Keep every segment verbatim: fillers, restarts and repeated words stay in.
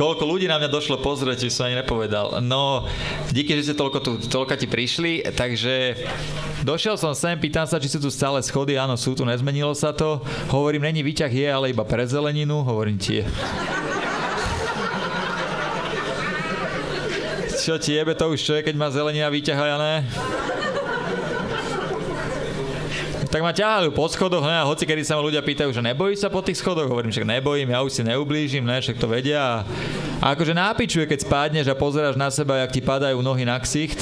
koľko ľudí na mňa došlo pozrieť, že som ani nepovedal. No, díky, že ste toľko tu, toľko ti prišli, takže došiel som sem, pýtam sa, či sú tu stále schody, áno, sú tu, nezmenilo sa to. Hovorím, není výťah je, ale iba pre zeleninu, hovorím ti je. Čo ti jebe to už čo je, keď má zelenina výťah a ja ne? Tak ma ťahajú po schodoch, ne? A hoci kedy sa ma ľudia pýtajú, že nebojíš sa po tých schodoch, hovorím, že nebojím, ja už si neublížim, ne? Však to vedia. A akože nápičuje, keď spádneš a pozeráš na seba, jak ti padajú nohy na ksicht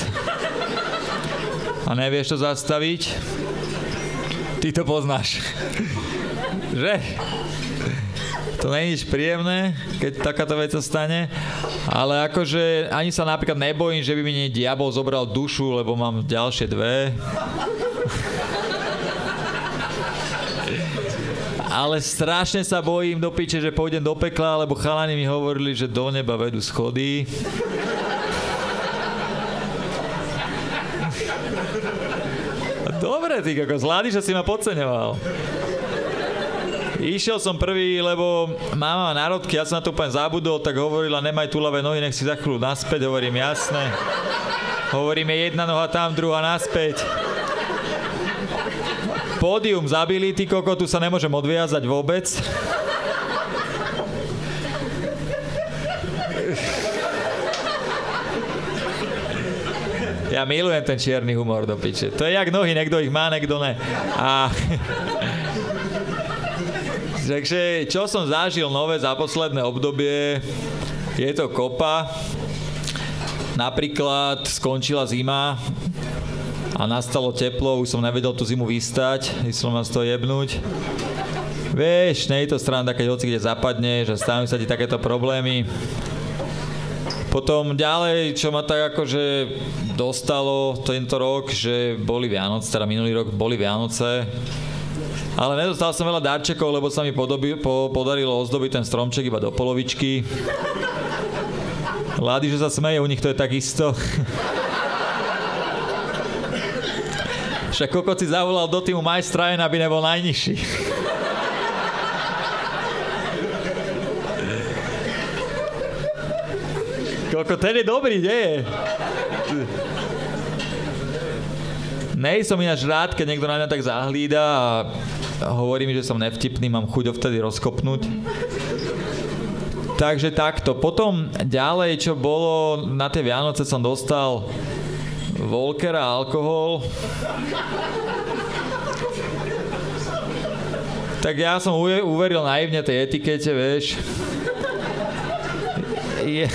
a nevieš to zastaviť. Ty to poznáš. Že? To nie je nič príjemné, keď takáto vec sa stane, ale akože ani sa napríklad nebojím, že by mi diabol zobral dušu, lebo mám ďalšie dve. Ale strašne sa bojím do piče, že pôjdem do pekla, lebo chalani mi hovorili, že do neba vedú schody. Dobre, ty ako zvládiš, že si ma podceňoval. Išiel som prvý, lebo mama národky, ja som na to úplne zabudol, tak hovorila, nemaj tuľavé nohy, nech si za chvíľu naspäť, hovorím, jasné. Hovoríme, jedna noha tam, druhá naspäť. Pódium zabili, ty koko, tu sa nemôžem odviazať vôbec. Ja milujem ten čierny humor do piče. To je jak nohy, niekto ich má, niekto ne. A... Takže čo som zažil nové za posledné obdobie, je to kopa. Napríklad skončila zima a nastalo teplo, už som nevedel tú zimu vystať, chcel ma z toho jebnúť. Vieš, nie je to sranda, keď hoci kde zapadne, že stávajú sa ti takéto problémy. Potom ďalej, čo ma tak akože dostalo tento rok, že boli Vianoce, teda minulý rok boli Vianoce, ale nedostal som veľa darčekov, lebo sa mi podobi, po, podarilo ozdobiť ten stromček iba do polovičky. Ládi, že sa smeje, u nich to je takisto. Však kokot si zavolal do týmu majstra, aby nebol najnižší. Kokot, ten je dobrý, nie je? Nej som ináč rád, keď niekto na mňa tak zahlída a hovorí mi, že som nevtipný, mám chuť ho vtedy rozkopnúť. Takže takto. Potom ďalej, čo bolo, na tie Vianoce som dostal Volkera alkohol. Tak ja som uveril naivne tej etikete, vieš. Je...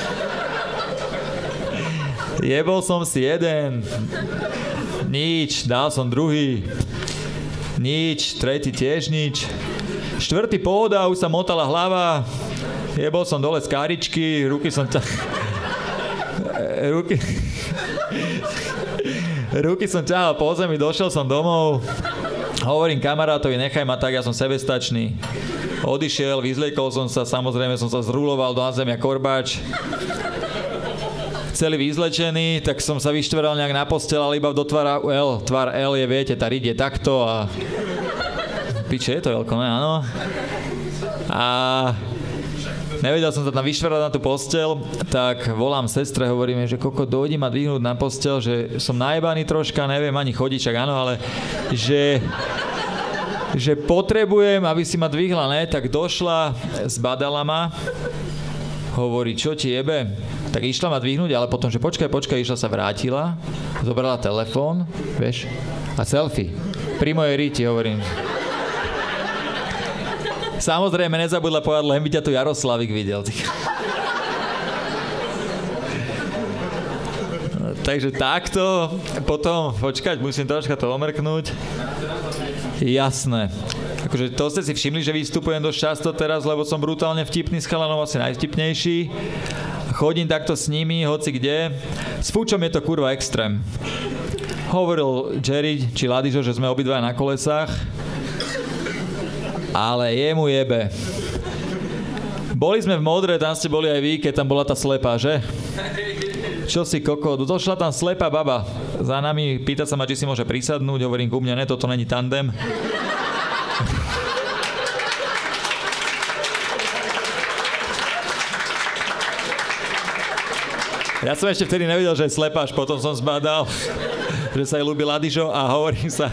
Jebol som si jeden. Nič, dal som druhý. Nič, tretí tiež nič. Štvrtý pohoda, už sa motala hlava. Jebol som dole z káričky, ruky som ťa... Ruky... Ruky som ťahal po zemi, došiel som domov. Hovorím kamarátovi, nechaj ma tak, ja som sebestačný. Odišiel, vyzliekol som sa, samozrejme som sa zruloval do zem jak korbáč. Celý vyzlečený, tak som sa vyštveral nejak na postel, ale iba do tvara L. Tvar L je, viete, tá riť je takto a... Piče, je to veľko, ne? Áno. A... Nevedel som sa tam vyštverať na tú postel, tak volám sestre, hovoríme, že koko, dojdi ma dvihnúť na postel, že som najebaný troška, neviem ani chodiť, čak áno, ale že... že potrebujem, aby si ma dvihla, ne? Tak došla, zbadala ma, hovorí, čo ti jebe? Tak išla ma dvihnúť, ale potom, že počkaj, počkaj, išla sa vrátila, zobrala telefón, vieš, a selfie. Pri mojej ríti, hovorím. Samozrejme, nezabudla povedať, len by ťa tu Jaroslavik videl. Takže takto, potom, počkať, musím troška to omrknúť. Jasné. Akože to ste si všimli, že vystupujem dosť často teraz, lebo som brutálne vtipný s chalanom, asi najvtipnejší. Chodím takto s nimi, hoci kde. S Fučom je to kurva extrém. Hovoril Jerry, či Ladižo, že sme obidva na kolesách. Ale jemu jebe. Boli sme v Modre, tam ste boli aj vy, keď tam bola tá slepá, že? Čo si koko? Došla tam slepá baba za nami, pýta sa ma, či si môže prisadnúť, hovorím ku mne, ne, toto není tandem. Ja som ešte vtedy nevedel, že je slepáš, potom som zbadal, že sa jej ľúbi Ladižo a hovorím sa...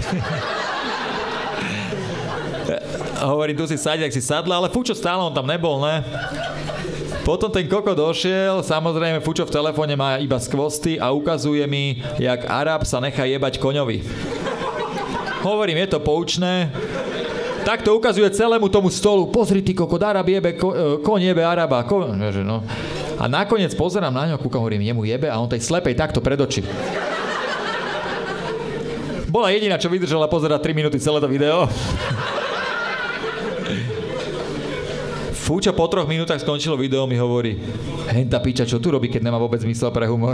hovorím, tu si sadí, tak si sadla, ale Fučo stále, on tam nebol, ne? Potom ten koko došiel, samozrejme Fučo v telefóne má iba skvosty a ukazuje mi, jak Arab sa nechá jebať koňovi. Hovorím, je to poučné. Tak to ukazuje celému tomu stolu. Pozri ty koko, Arab jebe, ko, koň jebe Araba. Ko... No. A nakoniec pozerám na ňo, kúkam, hovorím, jemu jebe a on tej slepej takto pred oči. Bola jediná, čo vydržala pozerať tri minúty celé to video. Fúča po troch minútach skončilo video, mi hovorí, henta piča, čo tu robí, keď nemá vôbec zmysel pre humor.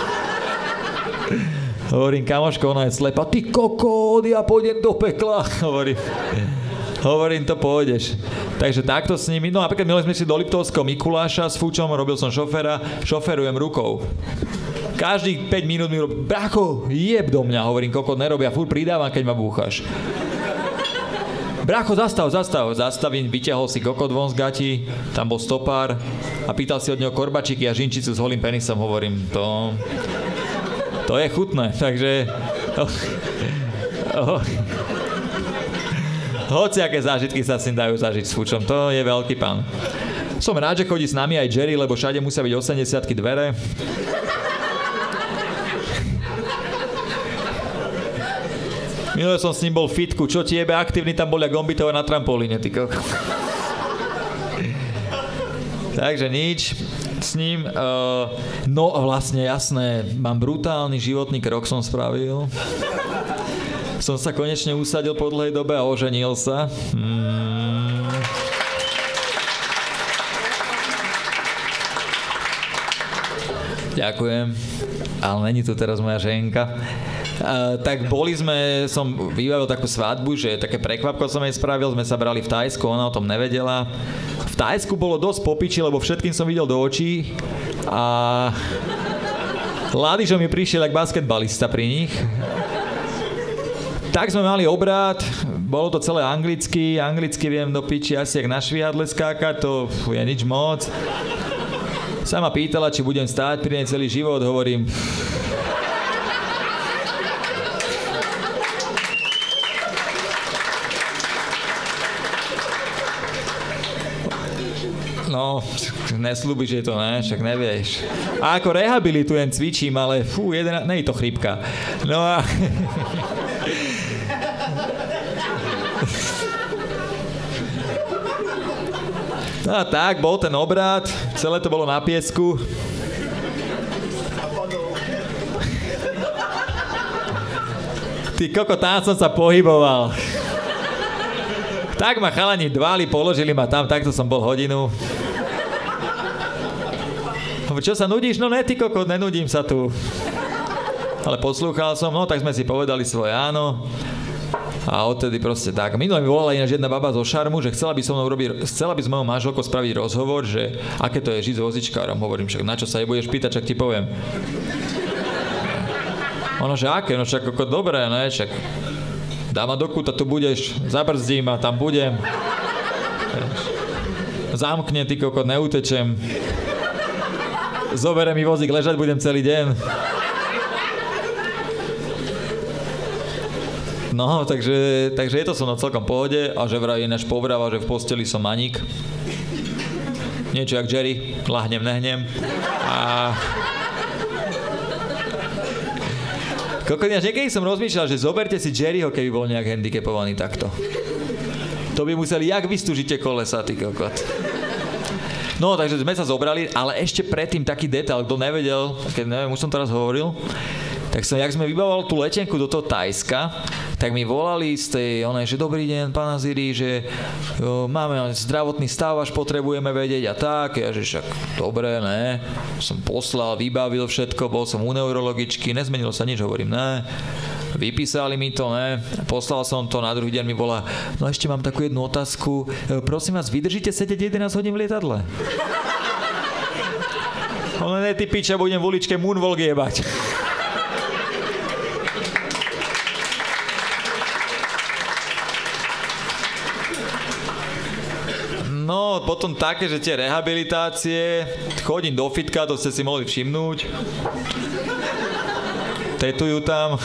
Hovorím, kamoško, ona je slepa. Ty kokot, ja pôjdem do pekla. Hovorím, hovorím, to pôjdeš. Takže takto s nimi, no napríklad mali sme si do Liptovského Mikuláša s Fúčom, robil som šoféra, šoferujem rukou. Každých päť minút mi robí, bracho, jeb do mňa. Hovorím, kokot, nerobia, furt pridávam, keď ma búchaš. Brácho, zastav, zastav, zastavím, vyťahol si kokot von z gati, tam bol stopár a pýtal si od neho korbačiky a žinčicu s holým penisom, hovorím, to... To je chutné, takže... Oh, oh. Hociaké zážitky sa s ním dajú zažiť s Fučom, to je veľký pán. Som rád, že chodí s nami aj Jerry, lebo všade musia byť osemdesiatky dvere. Minule som s ním bol v fitku, čo ti jebe aktívny, tam bol jak Gombitova na trampolíne, ty koko. Takže nič s ním. Uh, no vlastne jasné, mám brutálny životný krok som spravil. Som sa konečne usadil po dlhej dobe a oženil sa. Hmm. Ďakujem. Ale není tu teraz moja ženka. Uh, tak boli sme, som vybavil takú svadbu, že také prekvapko som jej spravil, sme sa brali v Thajsku, ona o tom nevedela. V Thajsku bolo dosť popiči, lebo všetkým som videl do očí a Ladižo mi prišiel jak basketbalista pri nich. Tak sme mali obrad, bolo to celé anglicky, anglicky viem do piči asi jak na švihadle skákať, to je nič moc. Sama pýtala, či budem stáť pri nej celý život, hovorím... No, nesľúbiš, že to ne, však nevieš. A ako rehabilitujem, cvičím, ale fú, jeden, nie je to chrípka. No a... No a tak, bol ten obrad, celé to bolo na piesku. Ty koko, tam som sa pohyboval. Tak ma chalani dvali, položili ma tam, takto som bol hodinu. Čo sa nudíš? No ne, ty kokot, nenudím sa tu. Ale poslúchal som, no tak sme si povedali svoje áno. A odtedy proste tak. Minule mi volala ináč jedna baba zo Šarmu, že chcela by so mnou robiť, chcela by s mojou manželkou spraviť rozhovor, že aké to je žiť s vozičkárom. Hovorím, však na čo sa jej budeš pýtať, čak ti poviem. Ono, že aké? No však kokot, dobré, ne? Však dá ma do kúta, tu budeš, zabrzdím a tam budem. Zamkne, ty kokot, neutečem. Zobere mi vozík, ležať budem celý deň. No, takže, takže je to so mnou celkom pohode a že vraj ináč povráva, že v posteli som maník. Niečo jak Jerry, lahnem, nehnem. A... Kokot, niekedy som rozmýšľal, že zoberte si Jerryho, keby bol nejak handicapovaný takto. To by museli jak vystúžiť tie kolesa, ty kokot. No, takže sme sa zobrali, ale ešte predtým taký detail, kto nevedel, keď neviem, už som teraz hovoril, tak som, jak sme vybavovali tú letenku do toho Thajska, tak mi volali z tej, onej, že dobrý deň, pán Aziri, že jo, máme zdravotný stav, až potrebujeme vedieť a tak. Ja, že však dobre, ne. Som poslal, vybavil všetko, bol som u neurologičky, nezmenilo sa nič, hovorím, ne. Vypísali mi to, ne. Poslal som to, na druhý deň mi volá, no ešte mám takú jednu otázku, prosím vás, vydržíte sedieť jedenásť hodín v lietadle? No ne, ty piča, budem v uličke moonwalk jebať. No, potom také, že tie rehabilitácie, chodím do fitka, to ste si mohli všimnúť. Tetujú tam.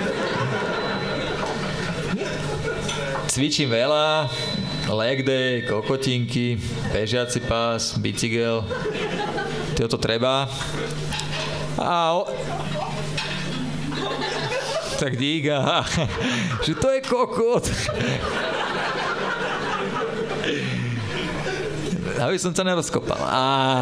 Cvičím veľa, leg day, kokotinky, bežiaci pás, bicykel. Toto treba. A... O... Tak díga, že to je kokot. Aby som sa nerozkopal. A...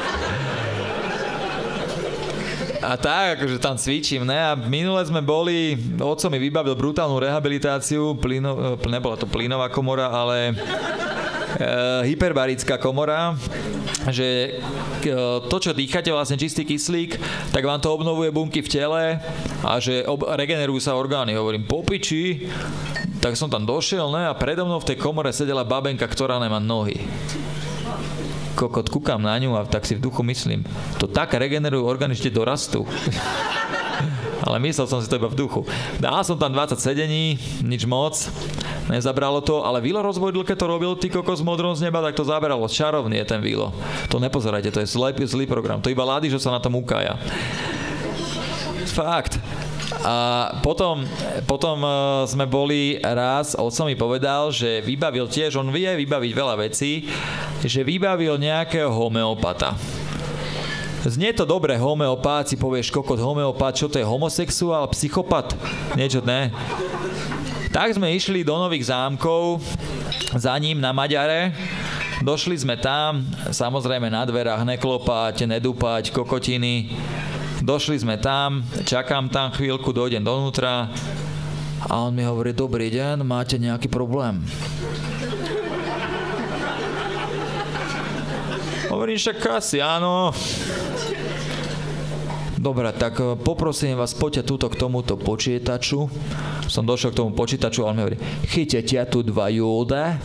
A tak, akože tam cvičím, ne? A minule sme boli, otco mi vybavil brutálnu rehabilitáciu, plyno, nebola to plynová komora, ale e, hyperbarická komora, že e, to, čo dýchate, vlastne čistý kyslík, tak vám to obnovuje bunky v tele a že ob, regenerujú sa orgány. Hovorím, po piči, tak som tam došiel, ne? A predo mnou v tej komore sedela babenka, ktorá nemá nohy. Kokot, kúkam na ňu a tak si v duchu myslím, to tak regenerujú orgány, že dorastú. Ale myslel som si to iba v duchu. Dal som tam dvadsať sedení, nič moc, nezabralo to, ale Vilo Rozbojdl, keď to robil, ty kokos modrom z neba, tak to zabralo. Čarovný je ten Vilo. To nepozerajte, to je zlý, zlý program. To iba Ládižo sa na tom ukája. Fakt. A potom, potom sme boli raz, otco mi povedal, že vybavil tiež, on vie vybaviť veľa vecí, že vybavil nejakého homeopata. Znie to dobre, homeopát, si povieš, kokot, homeopát, čo to je, homosexuál, psychopat? Niečo, ne? Tak sme išli do Nových Zámkov, za ním na Maďare, došli sme tam, samozrejme na dverách neklopať, nedúpať, kokotiny. Došli sme tam, čakám tam chvíľku, dojdem dovnútra a on mi hovorí, dobrý deň, máte nejaký problém? Hovorím, však asi áno. Dobre, tak poprosím vás, poďte túto k tomuto počítaču. Som došiel k tomu počítaču a on mi hovorí, chytete tu dva jóde?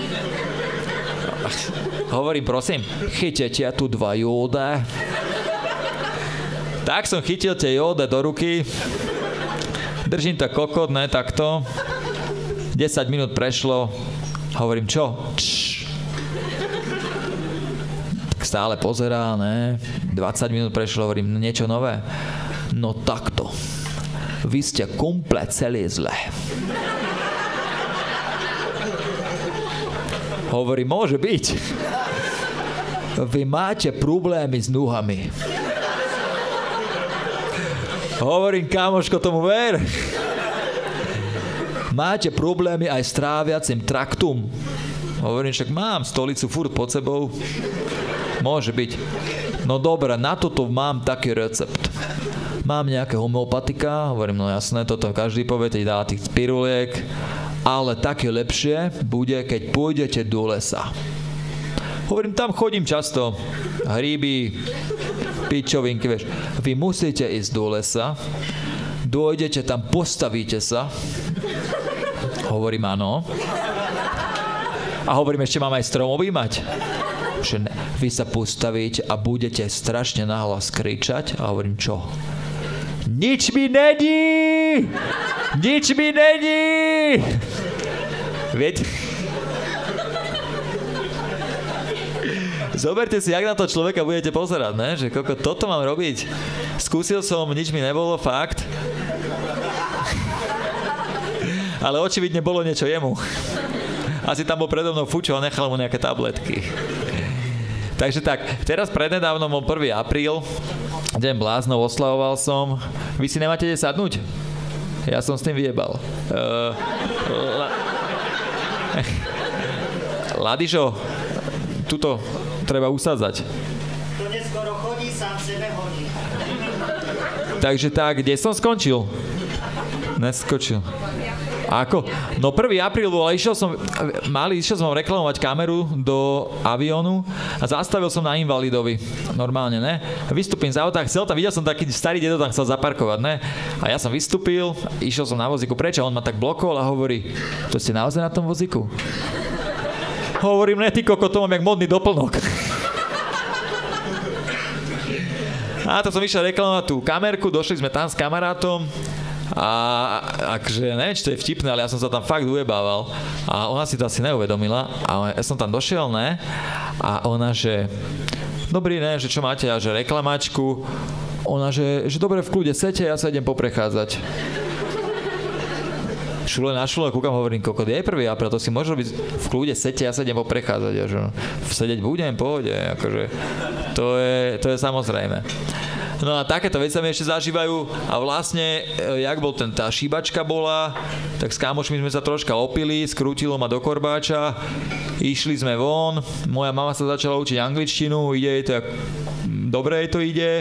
Hovorím, prosím, chytete tu dva jóde? Tak som chytil tie jóde do ruky, držím to kokot, ne, takto. desať minút prešlo, hovorím, čo? Čš. Tak stále pozerá, ne, dvadsať minút prešlo, hovorím, niečo nové. No takto, vy ste komplet celý zle. Hovorím, môže byť. Vy máte problémy s nohami. Hovorím, kamoško, tomu ver. Máte problémy aj s tráviacim traktom? Hovorím, však mám stolicu furt pod sebou. Môže byť. No dobré, na toto mám taký recept. Mám nejaké homeopatika, hovorím, no jasné, toto každý povie, teď dá tých spiruliek, ale také lepšie bude, keď pôjdete do lesa. Hovorím, tam chodím často. Hríby, pičovinky, vieš. Vy musíte ísť do lesa, dojdete tam, postavíte sa. Hovorím, áno. A hovorím, ešte mám aj strom objímať. Že ne, vy sa postavíte a budete strašne nahlas kričať. A hovorím, čo? Nič mi není! Nič mi není! Viete? Zoberte si, jak na to človeka budete pozerať, ne? Že koľko toto mám robiť. Skúsil som, nič mi nebolo, fakt. Ale očividne bolo niečo jemu. Asi tam bol predo mnou fučo a nechal mu nejaké tabletky. Takže tak, teraz prednedávnom bol prvý apríl, deň bláznov, oslavoval som. Vy si nemáte kde sadnúť? Ja som s tým vyjebal. Uh, la... Ladižo, tuto treba usádzať. To neskoro chodí, sám sebe hodí. Takže tak, kde som skončil? Neskočil. Ako? No prvý apríl bol, išiel som, mali, išiel som reklamovať kameru do aviónu a zastavil som na Invalidovi. Normálne, ne? Vystúpim z auta, chcel tam, videl som taký starý dedo tam chcel zaparkovať, ne? A ja som vystúpil, išiel som na vozíku preč a on ma tak blokol a hovorí, to ste naozaj na tom vozíku? Hovorím, ne, ty koko, to mám jak modný doplnok. A to som išiel reklamovať tú kamerku, došli sme tam s kamarátom A akože, neviem, či to je vtipné, ale ja som sa tam fakt ujebával. A ona si to asi neuvedomila. A ja som tam došiel, ne? A ona, že dobrý, ne, že čo máte? A že reklamačku. Ona, že, že dobre, v kľude, sete, ja sa idem poprechádzať. Šule na šule, kúkam, hovorím, kokot, je prvý apríl, to si môže byť v kľude, sete, ja sa idem poprechádzať. A že sedeť budem, pohode, akože to je, to je samozrejme. No a takéto veci sa mi ešte zažívajú a vlastne, jak bol ten, tá šíbačka bola, tak s kámošmi sme sa troška opili, skrútilo ma do korbáča, išli sme von, moja mama sa začala učiť angličtinu, ide jej to, dobre jej to ide.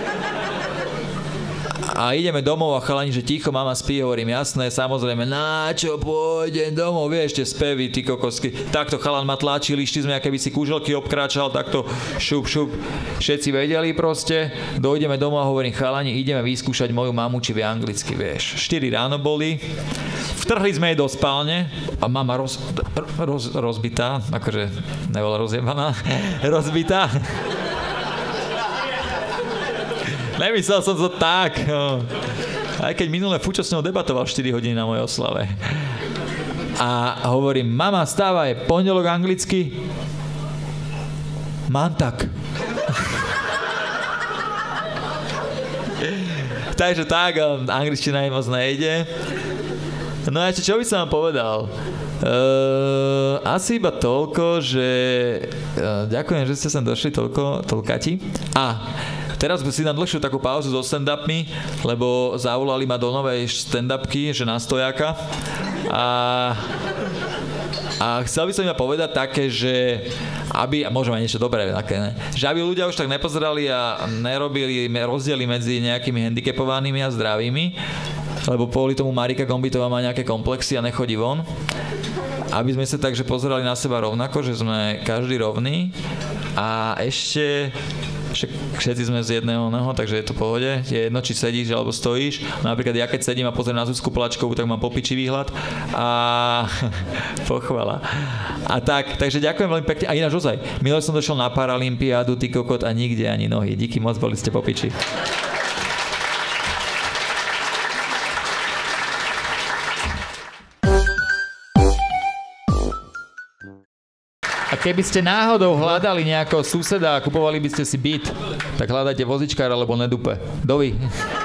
A ideme domov a chalani, že ticho, mama spí, hovorím, jasné, samozrejme, na čo pôjdem domov, vieš, tie spevy, ty kokosky. Takto chalan ma tlačil, išli sme, aké by si kúželky obkráčal, takto šup, šup. Všetci vedeli proste, dojdeme domov a hovorím, chalani, ideme vyskúšať moju mamu, či vie anglicky, vieš. štyri ráno boli, vtrhli sme jej do spálne a mama roz, roz, rozbitá, akože nebola rozjebaná, rozbitá. Nemyslel som to tak. Aj keď minule Fučo s ňou debatoval štyri hodiny na mojej oslave. A hovorím, mama, stávaj, pondelok anglicky. Mantak. Takže tak, angličtina im moc nejde. No a ešte čo by som vám povedal? Uh, asi iba toľko, že uh, ďakujem, že ste sem došli toľko, toľkati. A teraz si dám dlhšiu takú pauzu so stand-upmi, lebo zavolali ma do novej stand-upky, že na stojáka. A, a chcel by som iba povedať také, že aby, a môžeme aj niečo dobré, také, ne? Že aby ľudia už tak nepozerali a nerobili rozdiely medzi nejakými handicapovanými a zdravými, lebo kvôli tomu Marika Gombitová má nejaké komplexy a nechodí von. Aby sme sa takže pozerali na seba rovnako, že sme každý rovný. A ešte však všetci sme z jedného noho, takže je to v pohode. Je jedno, či sedíš alebo stojíš. Napríklad ja keď sedím a pozriem na Zuzku Plačkovú, tak mám popičí výhľad. A pochvala. A tak, takže ďakujem veľmi pekne. A ináč ozaj, minule som došiel na Paralympiádu, ty kokot, a nikde ani nohy. Díky moc, boli ste popiči. A keby ste náhodou hľadali nejakého suseda a kupovali by ste si byt, tak hľadajte vozičkár alebo nedupe. Dovi.